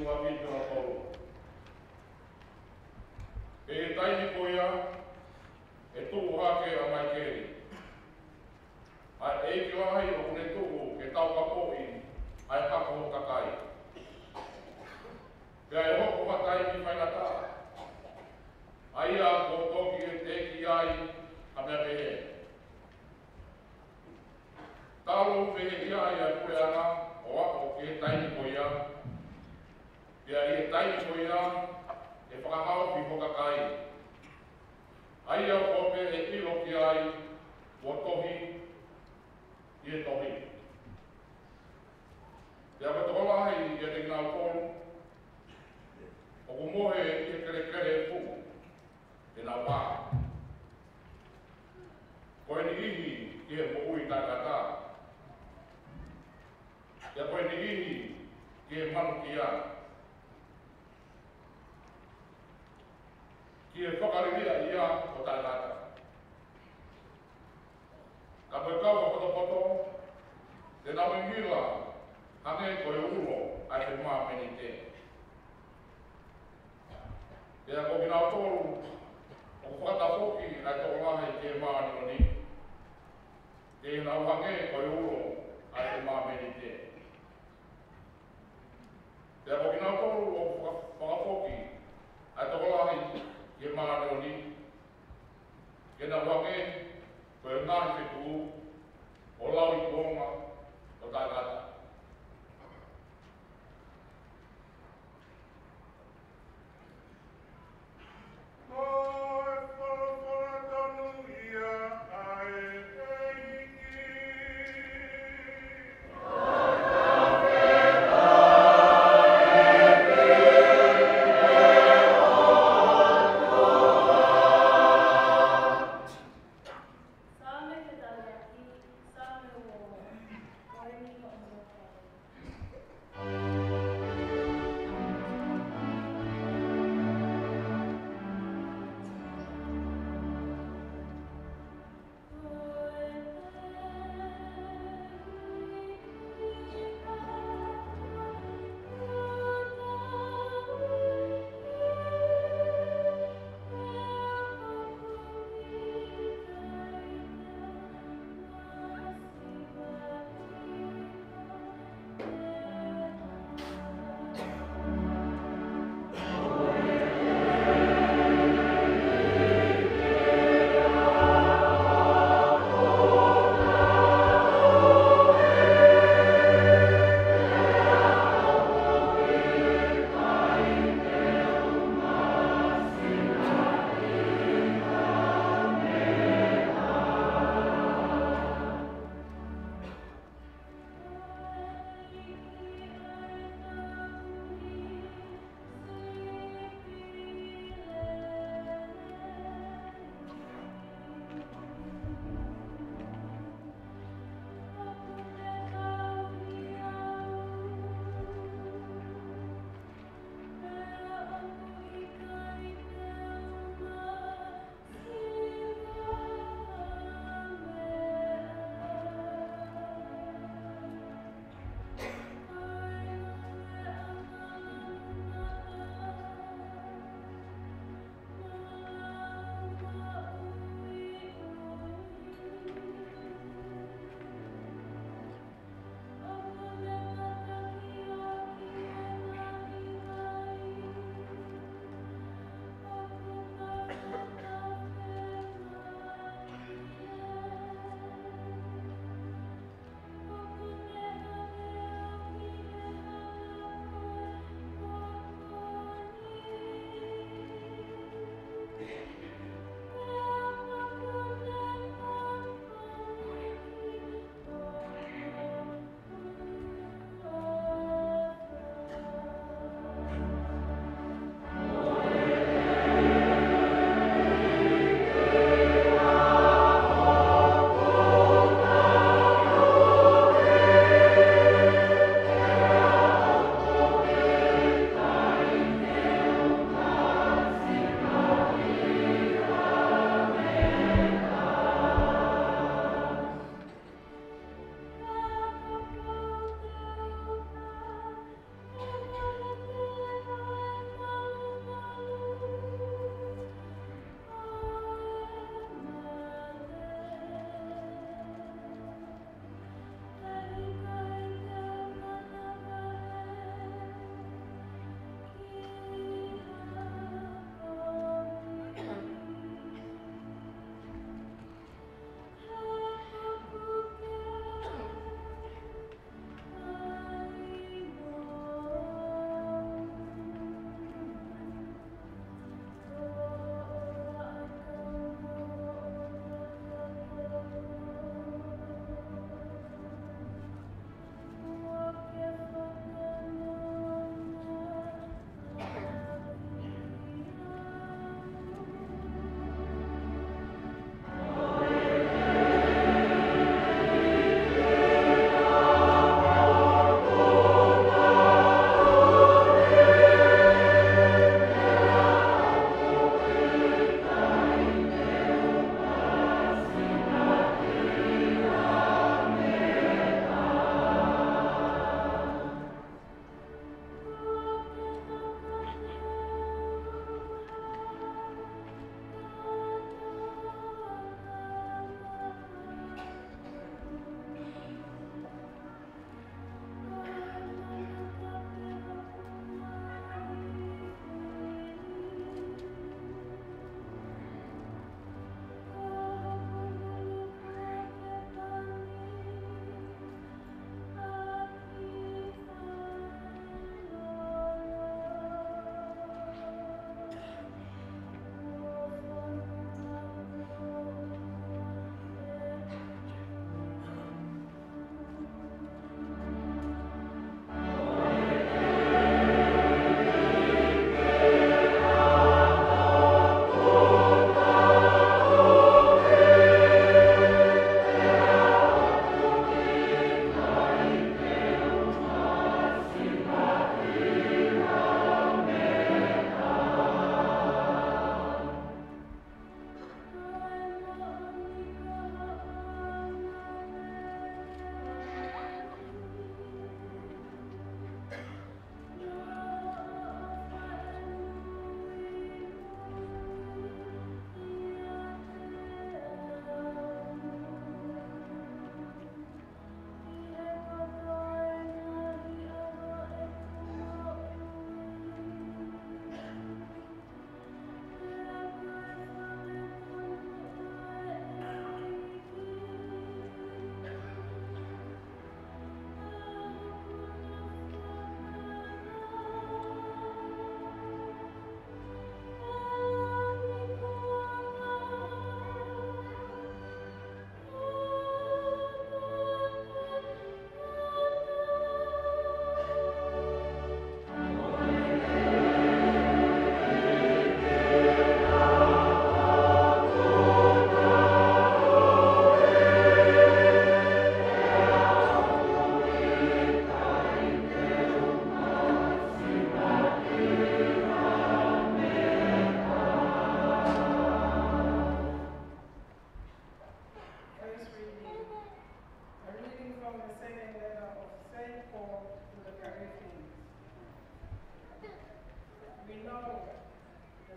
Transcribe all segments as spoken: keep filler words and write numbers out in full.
ua vitu na tolu. E e taimi ko ia, e tuku hake a mai keri. A e ki wahai o kune tuku ke tau kapoi, ai kako ho kakai. Pea e hoko hatai mi whainata. Aia ko toki e te ki ai, a mea pehe. Talo pehe ia ia kue ana, o ako ke taimi ko ia. Pea i e taimi ko ia, e whakahao pi hokakai. Aia o kope e ilo ki ai, o tohi, i e tohi. Pea ka tola hai i e te ngau kolu, o ku mohe i e kere kere e pu, e nā wā. Koe ni ihi ki e mo ui tā kata. Pea koe ni ihi ki e manu ki a. Ki e whakariria i a o tā kata. Ka koe kau a poto poto, te nā wingila, hane koe ulo ai te mā meni te. Pea ko kina o tolu, o whakatafoki ai tō lahe ke mā ni ni. Te nā uhange koe ulo ai te mā meni te. Pea ko kina o tolu, o whakatafoki ai tō lahe ke mā ni ni. Ke nā uhange koe ngāhi whitu o lau i kuonga o tā kata. Same te taliaki, same o, o e ni o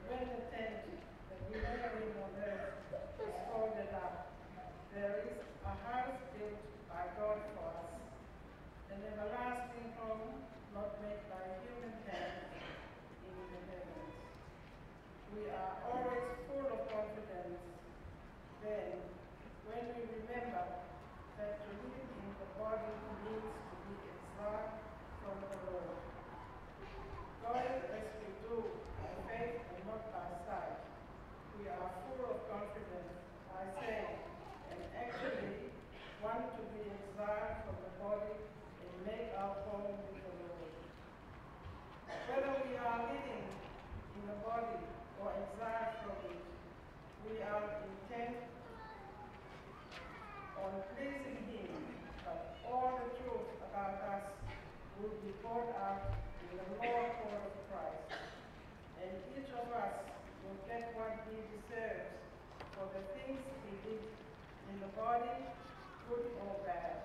when the tent that we live in on earth is folded up, there is a house built by God for us, an everlasting home not made by human hands in the heavens. We are always full of confidence then when we remember that to live in the body means to be exiled from the Lord. Going as we do by faith and not by sight, we are full of confidence, I say, and actually want to be exiled from the body and make our home with the Lord. Whether we are living in the body or exiled from it, we are intent on pleasing Him, but all the truth about us will be poured out in the Lord court of Christ, and each of us will get what he deserves for the things he did in the body, good or bad.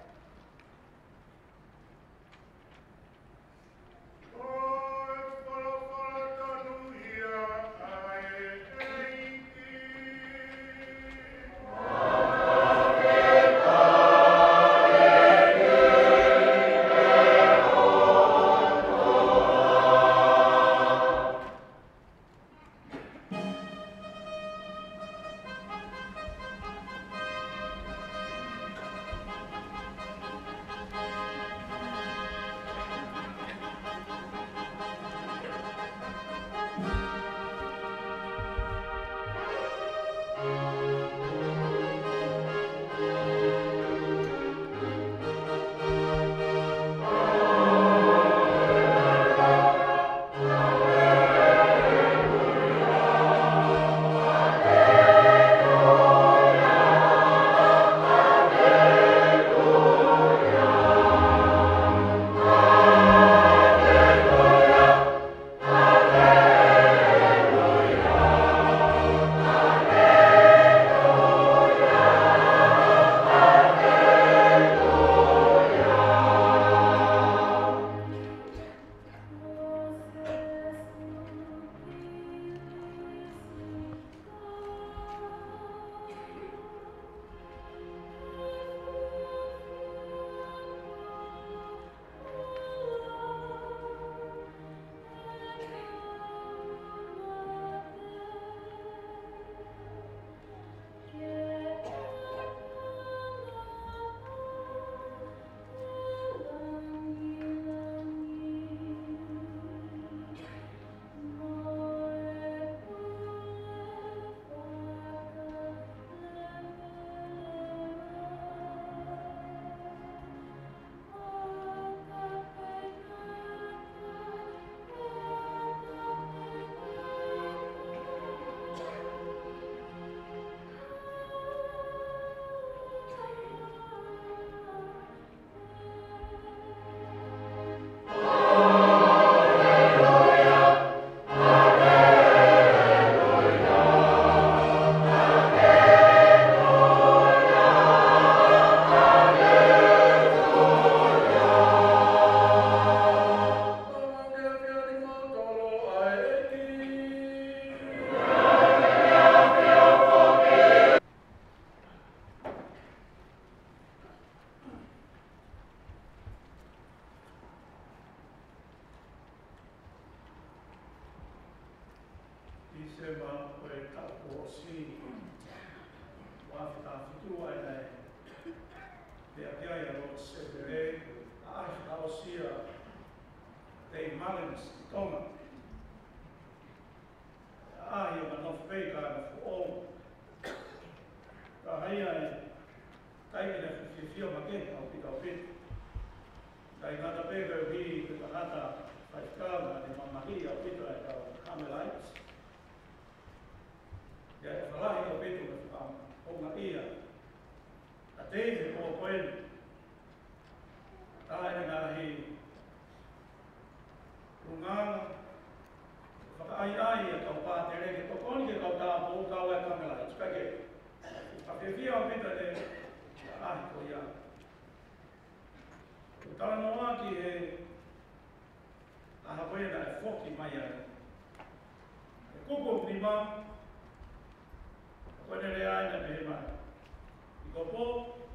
kuku prima, ko ne rea ina me mai. I ko po,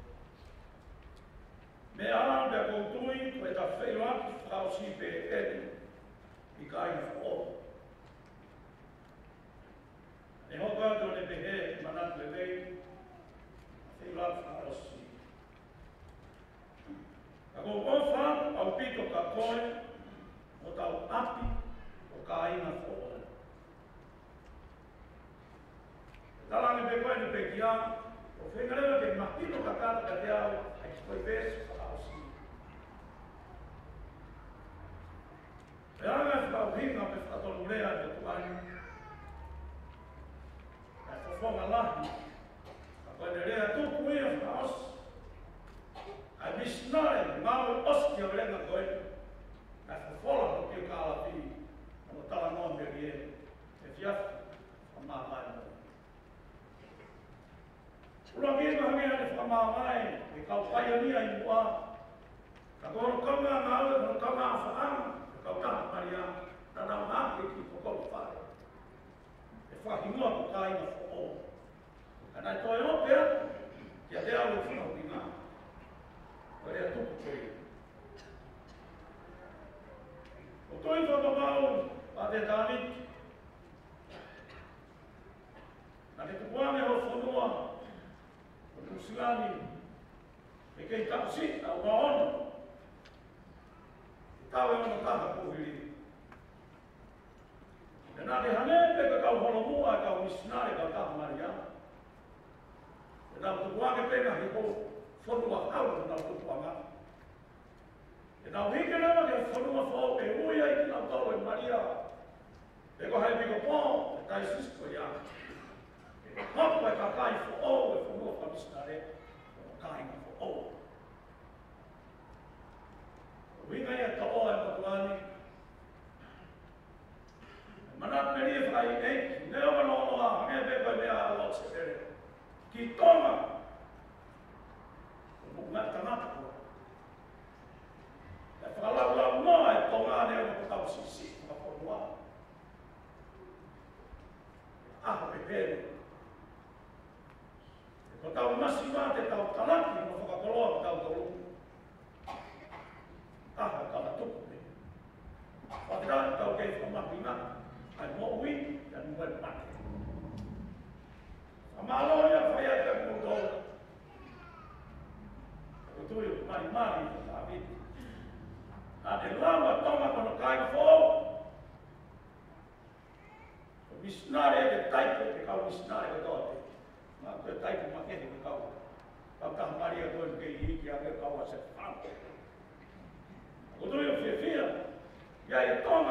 me ala me ko tui, ko e ta wheo aki whakao si pe eni, i ka ina who. Ne hoka to ne pehe, manat le vei, wheo aki whakao si. Ka ko ko wha, au pito ka koe, o tau api, o ka ina who. Talangi pe koe ni pe kia, o whengarewa ke mahino ka kata ka te au, ai ki koe vesu whakao si. Pe anga e whakao hinga pe whakatonu rea te tuani. Ai whawhonga lahi, ka koe ne rea tuku ia whakao si. Ai misnare, ngāwe oski o renga koe, ai whawhola no ki o ka ala pi, o tala noa me rie, e fiafu, o mā mai mo. Ula kia hangi ane whamawai, e kau paionia i mua. Ka koro kaunga ngā ue, koro kaunga a whaanga, e kau taha maria, na nau ngāke ki kokoro whare. E whakingoa ko ka inga who o. Ka nai toi o pia, kia te au e whanau ki ngā. Ko rea tuku toi. O toi whakapau, a te tāniti. Na te tukuane o whanua, Musilani, e kei tapusi, au maono. E tau e ono taha puhiri. E nā te hane, pe ka kau hono mua, e kau misinare kau taha mariana. E nau tukuange penga hi ho, whanua hau e nau tukuanga. E nau hike rewa ke whanua whao, e uia i ki nau tau e maria. E ko hai piko pō, e tai sisko ia. Hapa e kakai fo o e whanua whamisnare, o kai nga fo o. O winga ia ta o e matuani. E manat me ria whai eiki, neo ka nono a, hange pepa mea a lot se tere. Ki tonga, o munga tanata ko. E whakalau lau noa e tonga neo ka tau sisi, ka whanua. Aha pe pere. Ko tau masi mā te tau talaki, no whakakoloa ko tau tolu. Taha kala tuku me. Whatirani tau kei whamaki ngā, ai mō ui, ia nuwe mate. Whamalo ia whai ata kūtōra. Ko tui o mari mari i tā viti. Nā te laua tonga kono kai whō. Ko misinare e te taipo, te kau misinare ko tōte. Mā koe taipu makene ko kau. Kau taha maria koe kei hiki a me kau a se whanau. Ko tui o whiawhia, ia i tonga.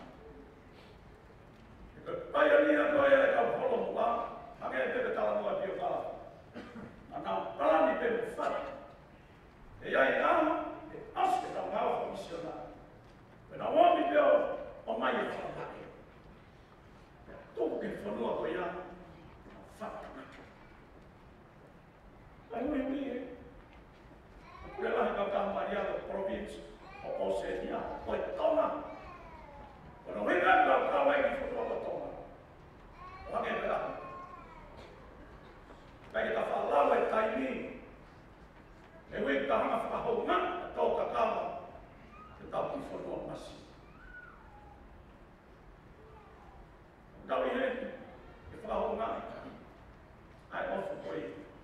E koe paionia koe e kau holo mua, hake e pepe tala mua pio kala. A nau palani pepe whare. E ia i ama, e aske tau ngau komisionari. E nau omi pio o mai e whanau. Tōku ke whanua koe ia, whanau. Ai ui ui e. Kure lahi kau taha maria o province o Oceania, o e tonga. Kono hinga kau kau e ki whanua o tonga. O hange e perahi. Kai ta whalau e taimi. E ui ka hanga whakahau ngā, e tau kakawa. Te tau ki whanua masi. Tau i he, e whakahau ngā. Ai ofu koe.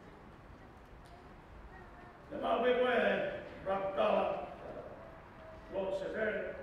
Le mā we koe e Rakutala, Lord Severe.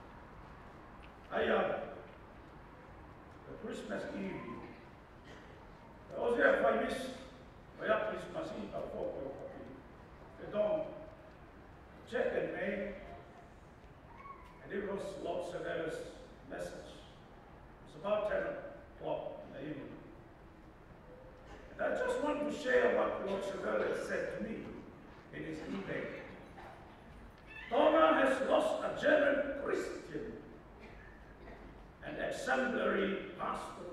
Aia, the Christmas Eve. E ozi e whai mis, wai a Christmas Eve a whoko o kapi. E don, check in May, and it was Lord Severe's message. It was about ten o'clock in the evening. And I just want to share what Lord Severe said to me in his email. Tonga has lost a genuine Christian and exemplary pastor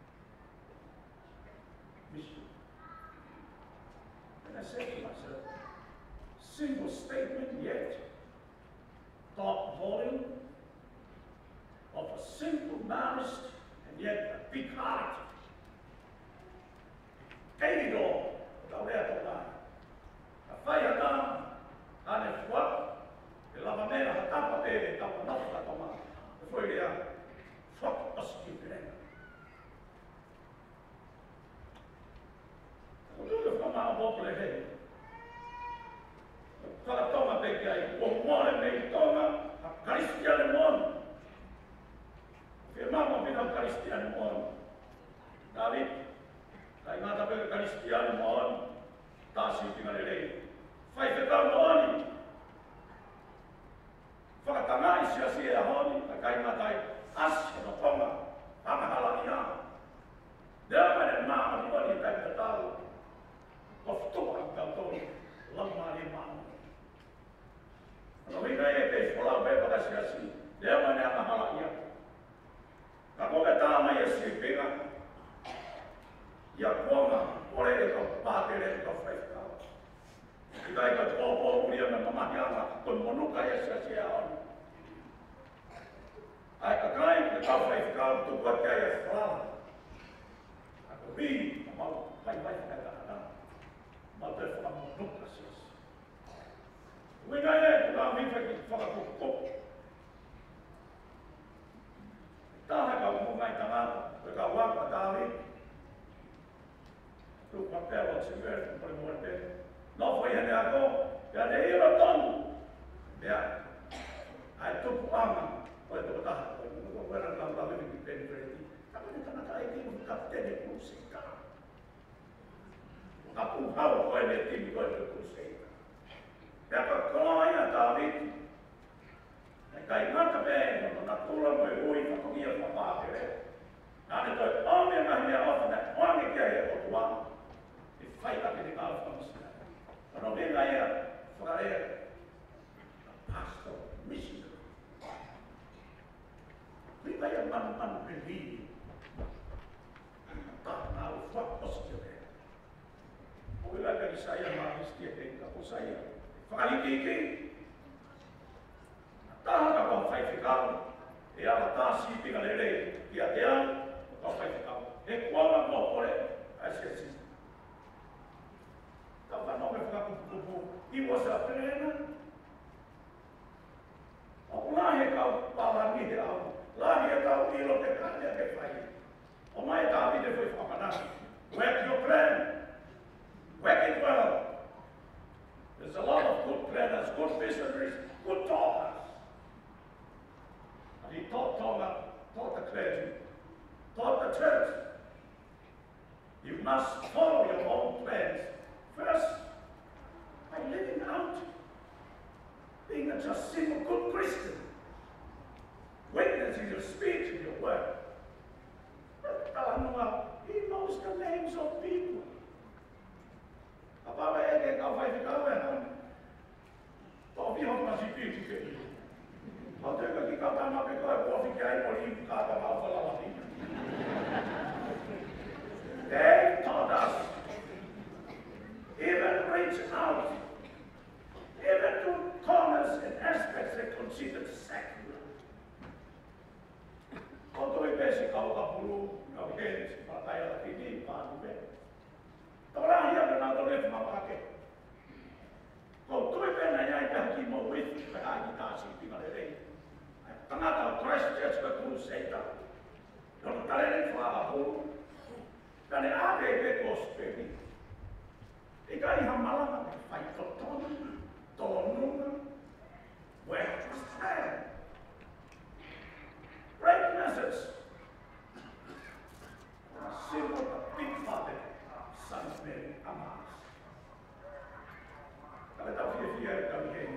mission. And I said to myself, single statement yet, top volume of a simple, modest, and and yet a big heart. Kei do, tau rea tau nai. A whai ana, ane whak, e lava mea ha tapa pere tau nafta tau maa. E whoi rea, whak oski perenga. O tuka whamaa wopule hei. Whakatonga peke ai, o more mei tonga, a Kristiane mon. E mama pina Kristiane mon. David, kai ngata peke Kristiane mon, tasi tinga le rei. Whai te tau moani. Whakatangai sia sia honi, a kai ngata ai, asi no tonga, hamahala ia. Dea mene maa ni wani kai te tau. Koftua kau toni, lama ni maa. Ano hina e pe whalau pe whakasi asi, lea mane a mahala ia. Ka koke tāma ia si pinga, ia kuonga, ore e kau pātere e kau whaikau. I kai ka tōpō uria me mamahianga, kon monuka ia si asi a onu. Ai ka kai ke kau whaikau, tukua kia ia whalala. Ako hii, ka mau, pai pai whakatana, mau te whakamonuka si asi. Wina e, kua miwha ki whakakukuku. Tāna ka umungai tangata, koe ka waka tāwi. Tuka pēwa te wēr, kore mōre pē. Nōwhai hene ako, pēa ne ira tonu. Pēa, ai tuku anga, koe tuku taha, koe tuku wēra ka wāwiri ki pēni pēreti. Tāka ne tanaka e kimu ka tene kusika. Ka puhau koe ne timi koe te kusika. Pea ka koloia David, e kai ngata pēnga, no na tula moe ui whakongia whapāpere. Nāne toi ome mahi mea ofa ne oange kia e o tuana, e whaitake te kāu whamasina. Ano venga ea, whakarea, a pastor, missionary. Rima ea manu manu pe hii, tā nāu whakosia pēr. O ila ka Isaia maa histia te ka po saia. Whakariki taha ka kau whaiwhikau, e ala tāsi pinga le rei, ki a te au, kau whaiwhikau. E kuama mō kore, ai sia si. Ka whanome whakakupukupu, he was a trainer. O lahi kau pāwani he au, lahi e kau ilo te kātea te whai. O mai tāwi te whai whakanaki. Work your plan. Work it well. There's a lot of good planners, good missionaries, good talkers. And he taught Tonga, taught the clergy, taught the church. You must follow your own plans. First, by living out, being a just simple good Christian, witnessing your speech and your work. He knows the names of people. Apa e ke kau whai whikau e hon? Tō pihon masi piti ke i. Tō teka ki kau tāma pe koe pōwhi ki ai pori i kāta mau whalawati. They taught us, even reach out, even to corners and aspects they considered secular. Tō tō i pēsi kau ka puru, kau hens, patai ala tini, pānu pe. Ora ia ka nā tore whamapake. Ko tui pēna iai taha ki mō withi pe ai ki tāsi pinga le rei. Tangata o Christchurch ka Crusader. Tono tarere whaha hōru. Kane āke e pe kōsperi. I ka iha malama me whai totona, tōnunga. Where to stand? Great message. Simple but big father. Son of Mary, Amas. Kale tau fia fia e tau hei.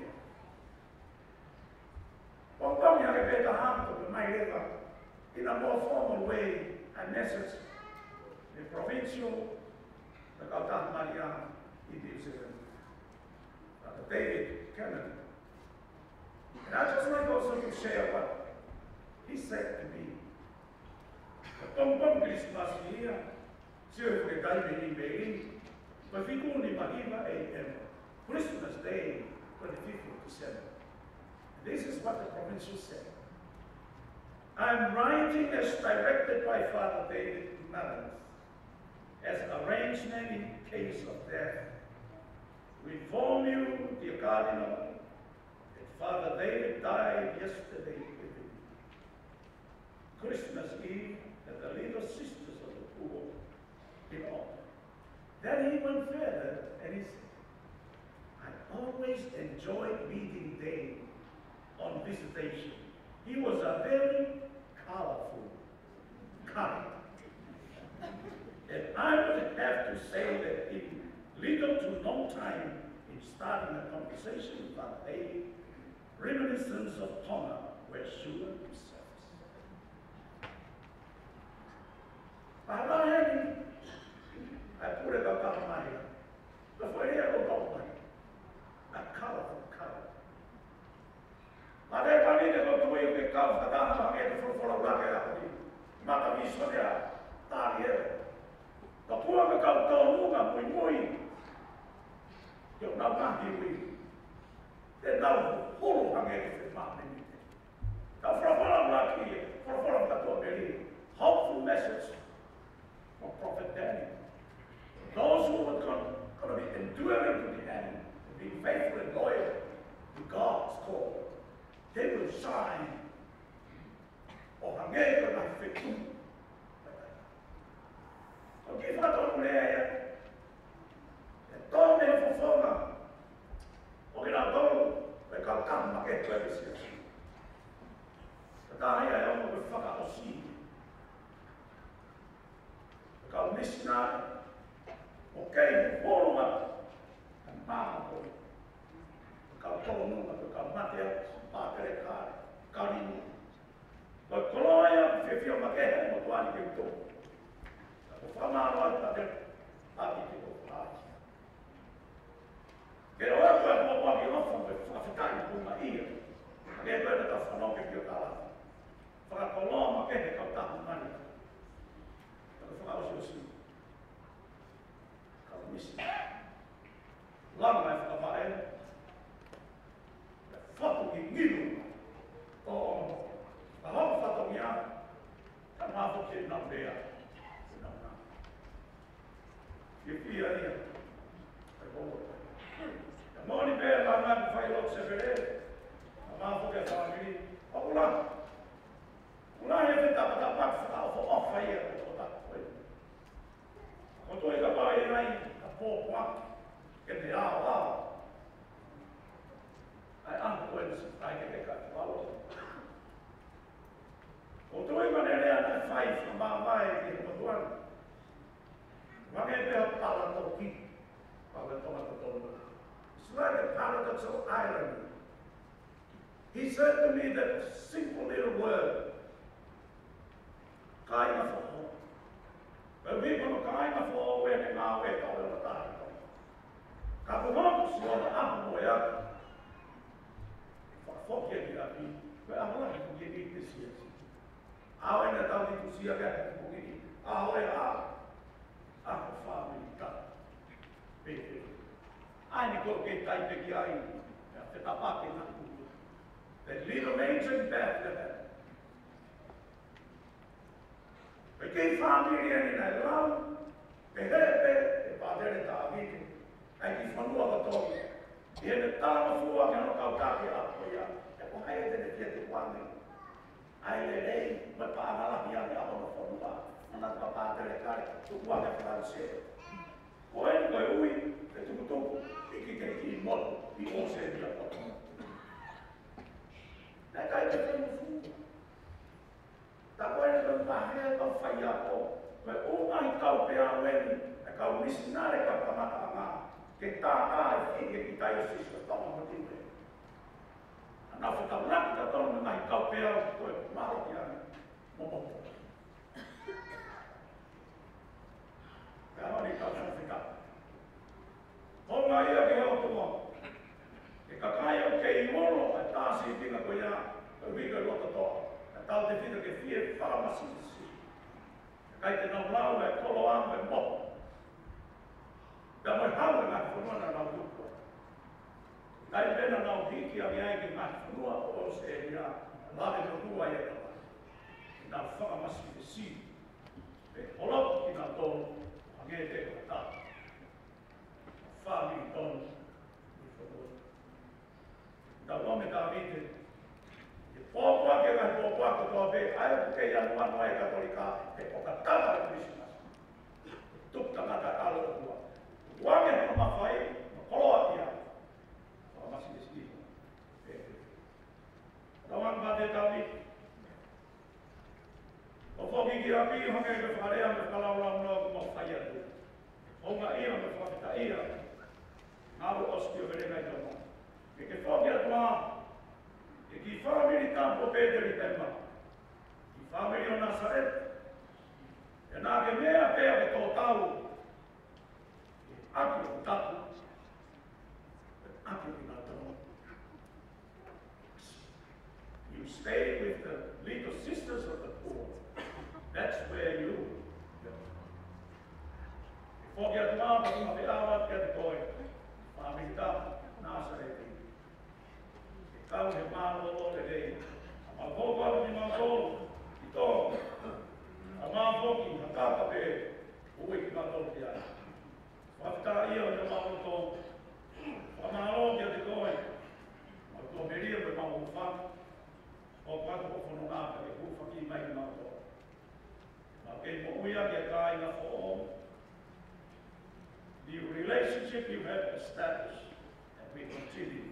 Wangtau ia ke pēta hāmata pe mai rewa, in a more formal way, a message, the provincial, the Kautaha Maria, in New Zealand, Doctor David Kennedy. And I just like also to share what he said to me. The Pompom Christmas here, Sir, the Calvin Mary, but we go in Mahima A M, Christmas Day, twenty-fifth of December. This is what the provincial said. I'm writing as directed by Father David Malins, as arrangement in case of death. We inform you, dear Cardinal, that Father David died yesterday evening, Christmas Eve, at the Little Sisters of the Poor in Auckland. Then he went further and he said, I always enjoyed meeting Dave on visitation. He was a very colorful character. And I would have to say that in little to no time in starting a conversation with Father David, reminiscences of Tonga were sure themselves. Bahari, I put it up on my head. Before I ever got one, a colorful character. Mare pani de ko tuwe ke kau kata ma ke fu fu la ke la ni. Ma ka mi so ya ta ni e. Ka pu ka kau to nu ka mui mui. Yo na ma hi wi. Te na fu ha ke ke ma ni. Ka fra fra la ki, fra fra ka to be hopeful message from Prophet Daniel. Those who are going to be enduring to the end, to be faithful and loyal to God's call, they will shine. O hangega na fitu. O ki fato mulea. E tome fofona. O ki na tolu, e ka kama ke tuebisia. Ka hea e ono ke whaka o si. E ka missionary. O kei hōrunga. E maa ko. E ka tonu, e ka matea. Pātere kāre, karinu. Ko koloia, whiwhio makehe, mo tuani ki uto. Ko whamāroa, tate, pāti ki o pāti. Ke oa koe mo mua ki ofa, me whakawhitai kunga ia. Ke koe ta whanoke ki o tāla. Whakakoloa makehe kau tahu mani. Ko whakaosi o si. Kau misi. Langa e whakawhae. Whapu ki ngiru o ka hau whato mia ka mafu ki nau rea nau nā. Ki pia ia e komo. Ka moni pēr ka ngā ku whai lok se pere ka mafu ke whamiri o ula. Ula he whita pata pak whaka o wha ofa ia o taku koe. Ko toi ka pai nai ka pōpua ke te ao ao. Ai anga koe nasi whai ke te kai walo. O toi mane rea nai whai wha maa mai ki hama tuana. Wange pēha pala tō ki. Pala tonga to tōna. It's like a paradoxal irony. He said to me that simple little word. Kainga whoho. But we kono kainga whoho e ne ngā we tau e la tāri. Ka kuhoku si o na ahu mo yaka. Fokia ki api, koe ahoa ki kuki ni te sia. Aho e na tau ni kusia kia ki kuki ni. Aho e a. Ako whāmi ka. Pete. Ai ni koro ke taipe ki ai. Te tapake na kuku. The little angel in Bethlehem. Pe kei whāmi ria ni nai lau. Pe hepe, e pātere tā avike. Ai ki whanua katoki. I e ne tāma fua ki ano kau tāke apo ia. E ko hai e tene kia te wāne. Ai le rei, me pāngalahi ane apo no whanua. Ana ka pātere kare, tu wāne whanse. Ko e koe ui, te tukutuku, i ki kei ki moto, i o se mia poto. Ne kai te te mufu. Ta koe ne koe pāhea kau whai apo. Koe umahi kau pēa weni, e kau misinare kau kamata ngā. Ke tā kā e whike ki tai o siso tonga mo tive. Ana whakau raki ta tonga mai kau pēa o koe maro ki ane. Momopo. Ka honi kau sana whika. Honga ia ke heo tumo. Ke kakai o ke i moro e tāsi i tinga koe ia. Koe wika rota toa. E tau te whika ke whie wharamasi si. Kai te nau lau e kolo amu e mopo. Ka mai hawe ngā whanua na nau tuko. Kai pena nau hiki a miai ki ngā whanua o se ea lawe no tua e kawa. ki nā whakamasi te si. Pe holo ki nā tonu, a ngē te kata. Whāmi ki tonu, i whakua. Tā wame tā vite, e pōpua ke kai pōpua ko tō pe, ai o ke ianu anu ai katolika, e o ka tata e Christmas. Tuk tangata alo o tua. Wange no mawhai, no koloa kia. Whakamasi te si. Rawang ba te tawi. O whoki ki rapi, honge ke wharea me whalaulau no ko mawhai atu. Honga ia me whakita ia. Ngāru oski o vere ngai tōna. E ke whoki atua, e ki whamiri tampo Peteri Pemba. Ki whamiri o Nazaret. E nā ke mea pēa ke tō tau. E aki o tatu. E aki o nā tōna. You stay with the little sisters of the poor. That's where you go. Before you get mom, but you have to get going. Mami ta Nazareth. Kau he malo lo le dei. Ma gogo ni ma gogo. Ito. Ama boki na kaka pe. Ui ki ma lo kia. Wafta ia o ma to. Ama lo get going. Ma to meria pe ma ufa. O kwaku o whanonaka e hūwhaki mai ki mātua. Nā kei mo uia ki a kāinga who the relationship you have established and we continue